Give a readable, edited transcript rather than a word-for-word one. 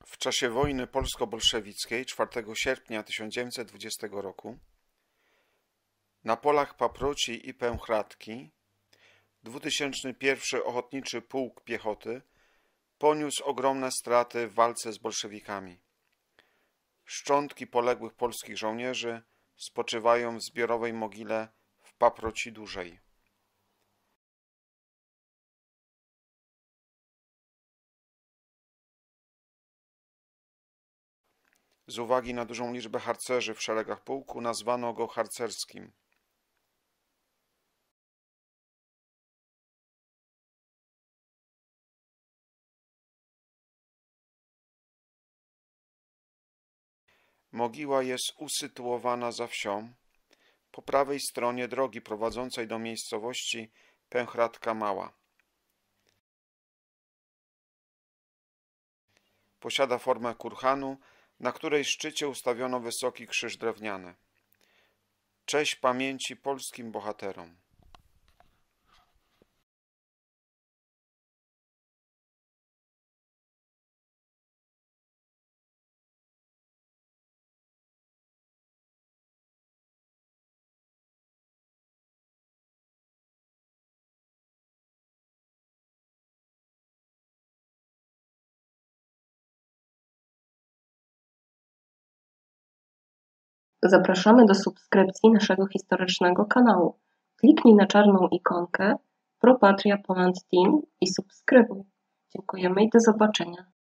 W czasie wojny polsko-bolszewickiej 4 sierpnia 1920 roku na polach Paproci i Pęchratki 2001 Ochotniczy Pułk Piechoty poniósł ogromne straty w walce z bolszewikami. Szczątki poległych polskich żołnierzy spoczywają w zbiorowej mogile w Paproci Dużej. Z uwagi na dużą liczbę harcerzy w szeregach pułku nazwano go harcerskim. Mogiła jest usytuowana za wsią, po prawej stronie drogi prowadzącej do miejscowości Pęchratka Mała. Posiada formę kurhanu, na której szczycie ustawiono wysoki krzyż drewniany. Cześć pamięci polskim bohaterom. Zapraszamy do subskrypcji naszego historycznego kanału. Kliknij na czarną ikonkę Pro Patria Poland Team i subskrybuj. Dziękujemy i do zobaczenia.